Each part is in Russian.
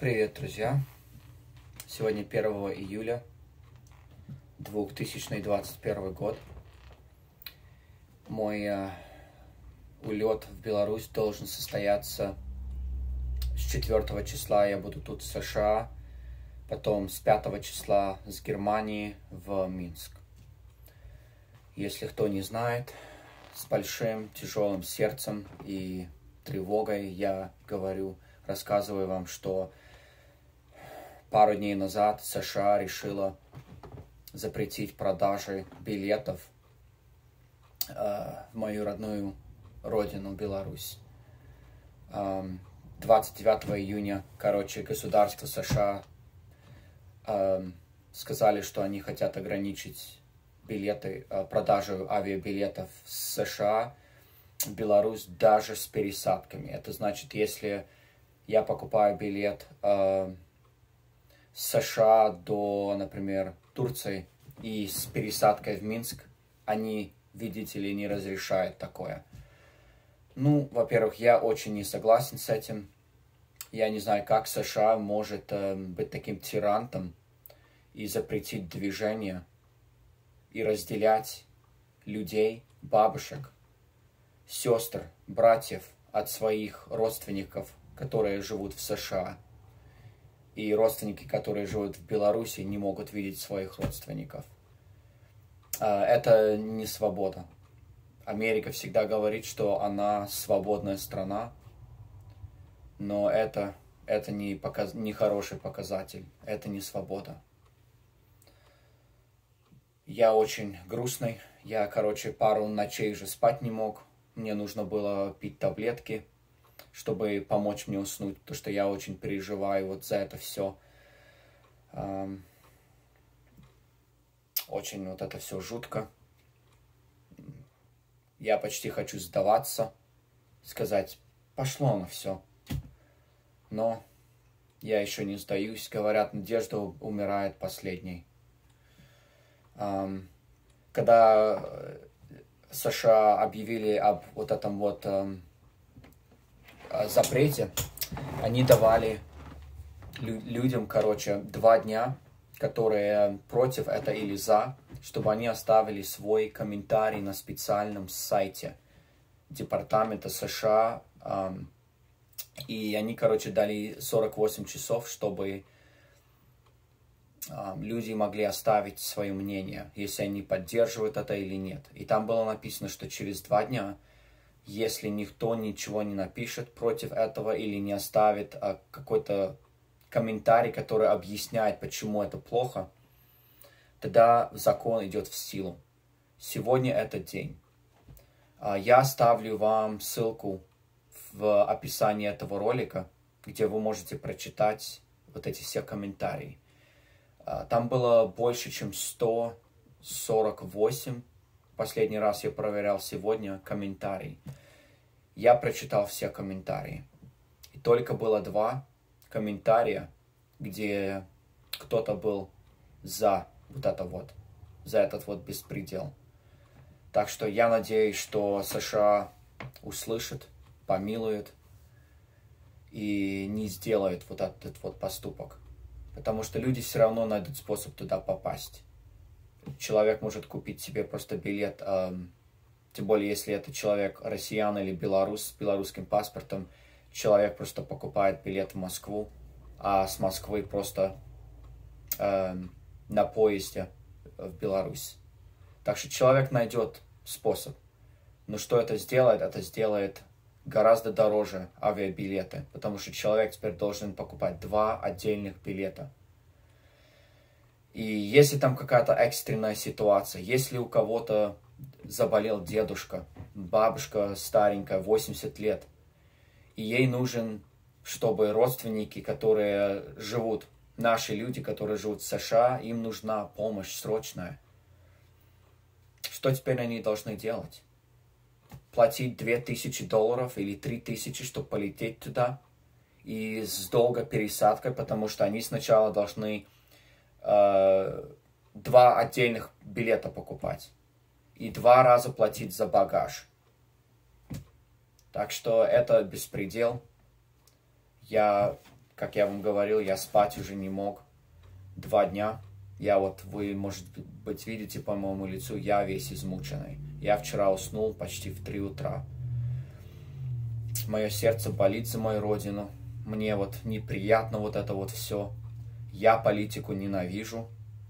Привет, друзья! Сегодня 1 июля 2021 год. Мой улет в Беларусь должен состояться с 4 числа. Я буду тут в США, потом с 5 числа с Германии в Минск. Если кто не знает, с большим тяжелым сердцем и тревогой я рассказываю вам, что пару дней назад США решила запретить продажи билетов в мою родную родину, Беларусь. 29 июня, государство США сказали, что они хотят ограничить продажу авиабилетов с США в Беларусь даже с пересадками. Это значит, если я покупаю билет с США до, например, Турции и с пересадкой в Минск, они, видите ли, не разрешают такое. Ну, во-первых, я очень не согласен с этим. Я не знаю, как США может быть таким тирантом и запретить движение и разделять людей, бабушек, сестр, братьев от своих родственников, которые живут в США. И родственники, которые живут в Беларуси, не могут видеть своих родственников. Это не свобода. Америка всегда говорит, что она свободная страна, но это не хороший показатель, это не свобода. Я очень грустный, я, пару ночей уже спать не мог, мне нужно было пить таблетки, чтобы помочь мне уснуть, потому что я очень переживаю вот за это все. Очень вот это все жутко. Я почти хочу сдаваться, сказать, пошло оно все. Но я еще не сдаюсь. Говорят, надежда умирает последней. Когда США объявили об вот этом вот запрете, они давали людям, 2 дня, которые против это или за, чтобы они оставили свой комментарий на специальном сайте Департамента США. И они, дали 48 часов, чтобы люди могли оставить свое мнение, если они поддерживают это или нет. И там было написано, что через 2 дня, если никто ничего не напишет против этого или не оставит какой-то комментарий, который объясняет, почему это плохо, тогда закон идет в силу. Сегодня этот день. Я оставлю вам ссылку в описании этого ролика, где вы можете прочитать вот эти все комментарии. Там было больше, чем 148. Последний раз я проверял сегодня комментарий. Я прочитал все комментарии. И только было 2 комментария, где кто-то был за этот вот беспредел. Так что я надеюсь, что США услышит, помилует и не сделает вот этот вот поступок. Потому что люди все равно найдут способ туда попасть. Человек может купить себе просто билет, тем более, если это человек россиян или белорус с белорусским паспортом, человек просто покупает билет в Москву, а с Москвы просто на поезде в Беларусь. Так что человек найдет способ. Но что это сделает? Это сделает гораздо дороже авиабилеты, потому что человек теперь должен покупать 2 отдельных билета. И если там какая-то экстренная ситуация, если у кого-то заболел дедушка, бабушка старенькая, 80 лет, и ей нужен, чтобы родственники, которые живут, наши люди, которые живут в США, им нужна помощь срочная. Что теперь они должны делать? Платить $2000 или 3000, чтобы полететь туда, и с долгой пересадкой, потому что они сначала должны 2 отдельных билета покупать и 2 раза платить за багаж. Так что это беспредел. Я, Как я вам говорил, я спать уже не мог 2 дня. Я вот, вы, может быть, видите по моему лицу, я весь измученный. Я вчера уснул почти в 3 утра. Мое сердце болит за мою родину. Мне вот неприятно вот это вот все. Я политику ненавижу.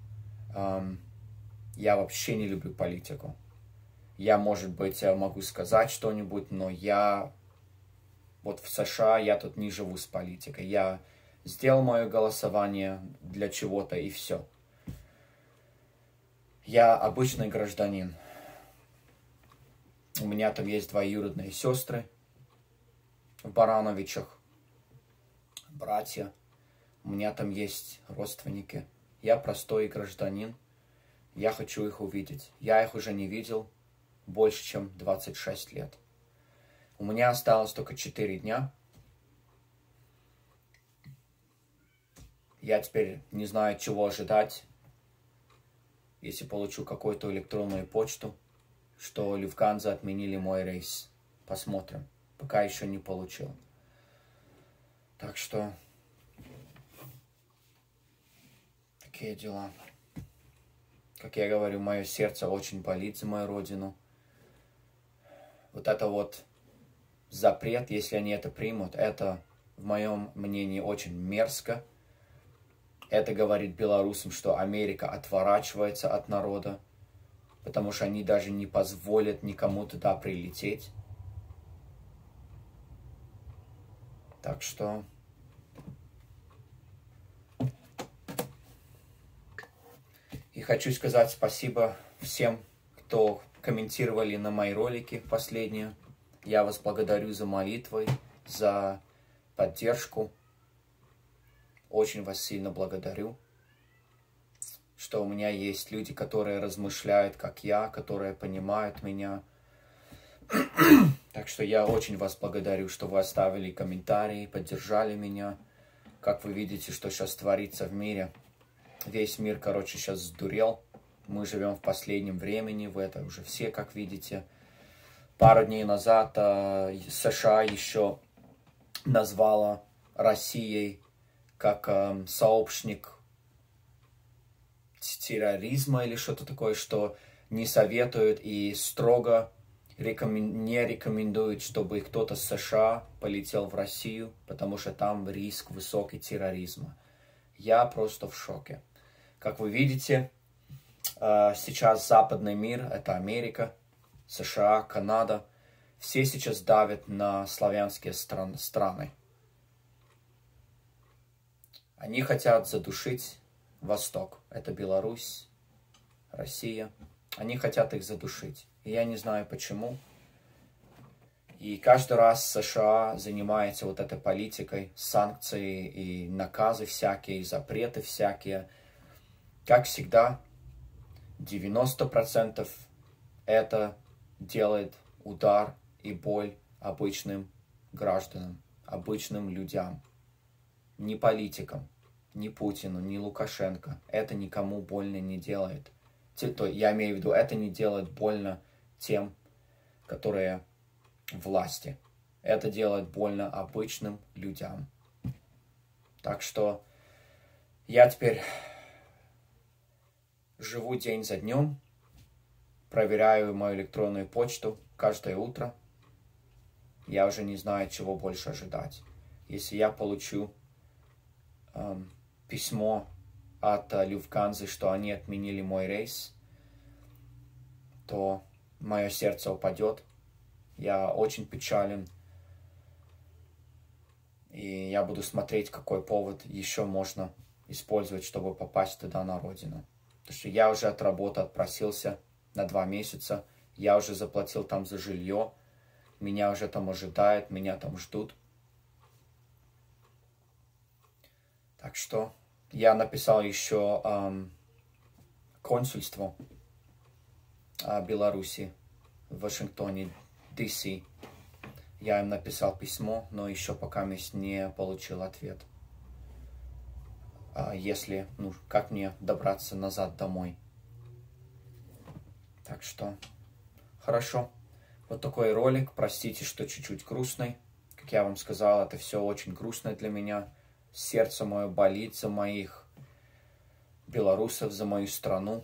Я вообще не люблю политику. Я, может быть, могу сказать что-нибудь, но я вот в США, я тут не живу с политикой. Я сделал мое голосование для чего-то и все. Я обычный гражданин. У меня там есть двоюродные сестры в Барановичах, братья. У меня там есть родственники. Я простой гражданин. Я хочу их увидеть. Я их уже не видел больше, чем 26 лет. У меня осталось только 4 дня. Я теперь не знаю, чего ожидать, если получу какую-то электронную почту, что Люфтганза отменили мой рейс. Посмотрим. Пока еще не получил. Так что такие дела. Как я говорю, мое сердце очень болит за мою родину. Вот это вот запрет, если они это примут, это, в моем мнении, очень мерзко. Это говорит белорусам, что Америка отворачивается от народа, потому что они даже не позволят никому туда прилететь. Так что и хочу сказать спасибо всем, кто комментировали на мои ролики последние. Я вас благодарю за молитвы, за поддержку. Очень вас сильно благодарю, что у меня есть люди, которые размышляют, как я, которые понимают меня. Так что я очень вас благодарю, что вы оставили комментарии, поддержали меня. Как вы видите, что сейчас творится в мире. Весь мир, короче, сейчас сдурел. Мы живем в последнем времени, вы это уже все, как видите. Пару дней назад США еще назвала Россией как сообщник терроризма или что-то такое, что не советуют и строго не рекомендуют, чтобы кто-то с США полетел в Россию, потому что там риск высокий терроризма. Я просто в шоке. Как вы видите, сейчас западный мир, это Америка, США, Канада, все сейчас давят на славянские страны. Они хотят задушить Восток. Это Беларусь, Россия. Они хотят их задушить. И я не знаю почему. И каждый раз США занимается вот этой политикой, санкции и наказы всякие, и запреты всякие. Как всегда, 90% это делает удар и боль обычным гражданам, обычным людям. Ни политикам, ни Путину, ни Лукашенко. Это никому больно не делает. Я имею в виду, это не делает больно тем, которые власти. Это делает больно обычным людям. Так что я теперь живу день за днем, проверяю мою электронную почту каждое утро. Я уже не знаю, чего больше ожидать. Если я получу письмо от Люфтганзы, что они отменили мой рейс, то мое сердце упадет. Я очень печален. И я буду смотреть, какой повод еще можно использовать, чтобы попасть туда на родину. Потому что я уже от работы отпросился на 2 месяца. Я уже заплатил там за жилье. Меня уже там ожидают, меня там ждут. Так что я написал еще консульству Беларуси в Вашингтоне, Д.С. Я им написал письмо, но еще пока не получил ответ. Как мне добраться назад домой. Так что, хорошо. Вот такой ролик. Простите, что чуть-чуть грустный. Как я вам сказал, это все очень грустно для меня. сердце мое болит за моих белорусов, за мою страну.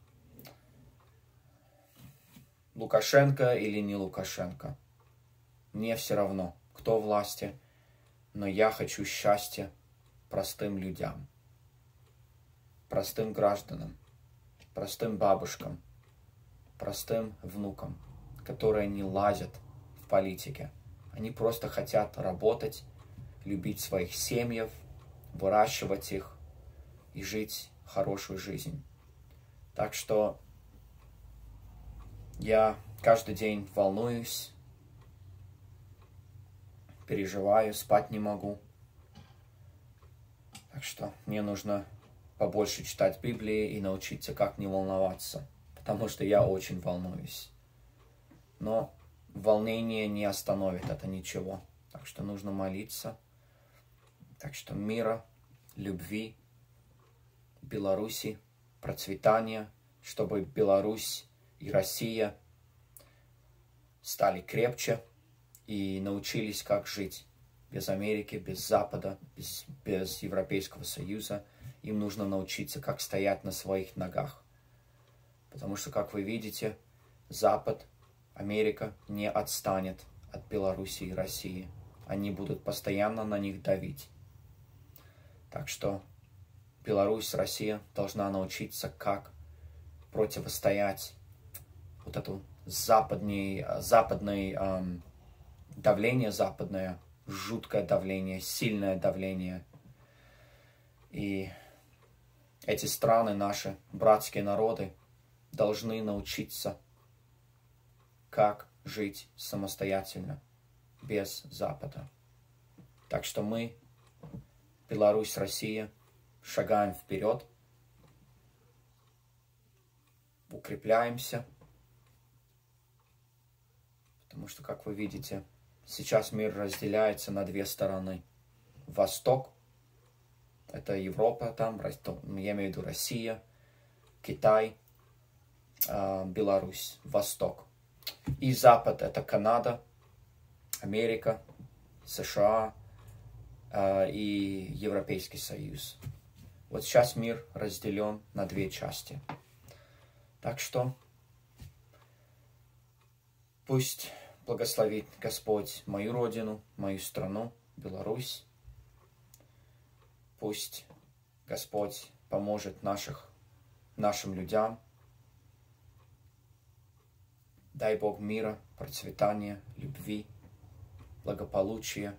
Лукашенко или не Лукашенко. Мне все равно, кто власти, но я хочу счастья простым людям, простым гражданам, простым бабушкам, простым внукам, которые не лазят в политике. Они просто хотят работать, любить своих семьев, выращивать их и жить хорошую жизнь. Так что я каждый день волнуюсь, переживаю, спать не могу. Так что мне нужно побольше читать Библии и научиться, как не волноваться, потому что я очень волнуюсь. Но волнение не остановит это ничего. Так что нужно молиться. Так что мира, любви, Беларуси, процветания, чтобы Беларусь и Россия стали крепче и научились, как жить без Америки, без Запада, без Европейского Союза. Им нужно научиться, как стоять на своих ногах. Потому что, как вы видите, Запад, Америка не отстанет от Беларуси и России. Они будут постоянно на них давить. Так что Беларусь, Россия должна научиться, как противостоять вот этому западное давление западное, жуткое давление, сильное давление. И эти страны, наши братские народы, должны научиться, как жить самостоятельно, без Запада. Так что мы, Беларусь, Россия, шагаем вперед, укрепляемся, потому что, как вы видите, сейчас мир разделяется на две стороны. Восток, это Европа, там, я имею в виду Россия, Китай, Беларусь, Восток. И Запад, это Канада, Америка, США и Европейский Союз. Вот сейчас мир разделен на две части. Так что пусть благословит Господь мою родину, мою страну, Беларусь. Пусть Господь поможет нашим людям. Дай Бог мира, процветания, любви, благополучия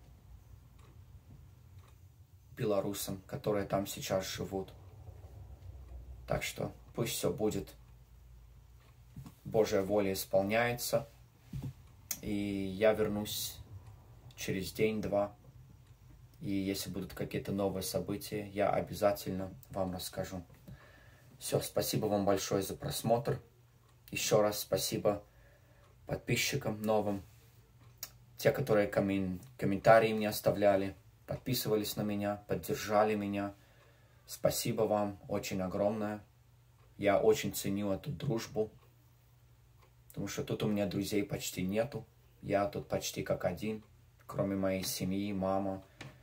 белорусам, которые там сейчас живут. Так что пусть все будет, Божья воля исполняется. И я вернусь через день-два. И если будут какие-то новые события, я обязательно вам расскажу. Все, спасибо вам большое за просмотр. Еще раз спасибо подписчикам новым. Те, которые комментарии мне оставляли, подписывались на меня, поддержали меня. Спасибо вам очень огромное. Я очень ценю эту дружбу. Потому что тут у меня друзей почти нету. Я тут почти как один. Кроме моей семьи, мама,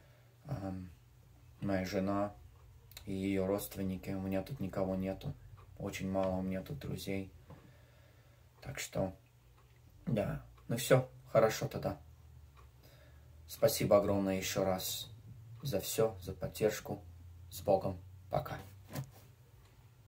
моя жена и ее родственники. У меня тут никого нету. Очень мало у меня тут друзей. Так что, да. Ну все, хорошо тогда. Спасибо огромное еще раз за все, за поддержку. С Богом. Пока.